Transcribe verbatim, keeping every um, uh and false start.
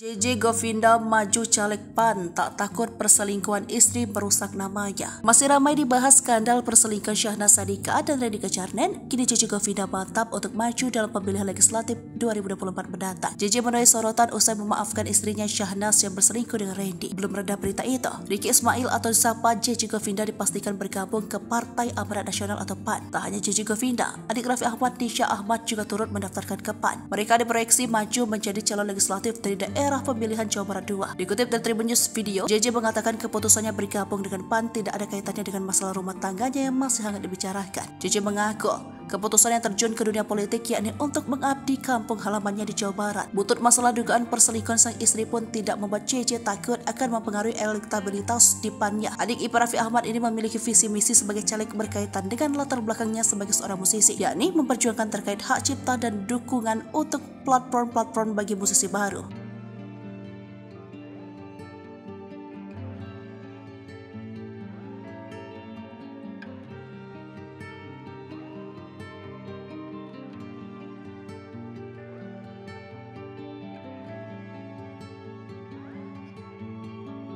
J J Govinda maju caleg P A N, tak takut perselingkuhan istri merusak namanya. Masih ramai dibahas skandal perselingkuhan Syahnaz Sadiqah dan Randy Kejarnen. Kini J J Govinda mantap untuk maju dalam pemilihan legislatif dua ribu dua puluh empat mendatang. J J menuai sorotan usai memaafkan istrinya Syahnaz yang berselingkuh dengan Randy. Belum reda berita itu, Ricky Ismail atau disapa J J Govinda dipastikan bergabung ke Partai Amanat Nasional atau P A N. Tak hanya J J Govinda, adik Raffi Ahmad Nisha Ahmad juga turut mendaftarkan ke P A N. Mereka diproyeksi maju menjadi calon legislatif dari daerah pemilihan Jawa Barat dua. Dikutip dari Tribun News Video, J J mengatakan keputusannya bergabung dengan P A N tidak ada kaitannya dengan masalah rumah tangganya yang masih hangat dibicarakan. J J mengaku keputusan yang terjun ke dunia politik yakni untuk mengabdi kampung halamannya di Jawa Barat. Butut masalah dugaan perselingkuhan sang istri pun tidak membuat J J takut akan mempengaruhi elektabilitas di P A N-nya. Adik ipar Raffi Ahmad ini memiliki visi misi sebagai caleg berkaitan dengan latar belakangnya sebagai seorang musisi, yakni memperjuangkan terkait hak cipta dan dukungan untuk platform-platform bagi musisi baru.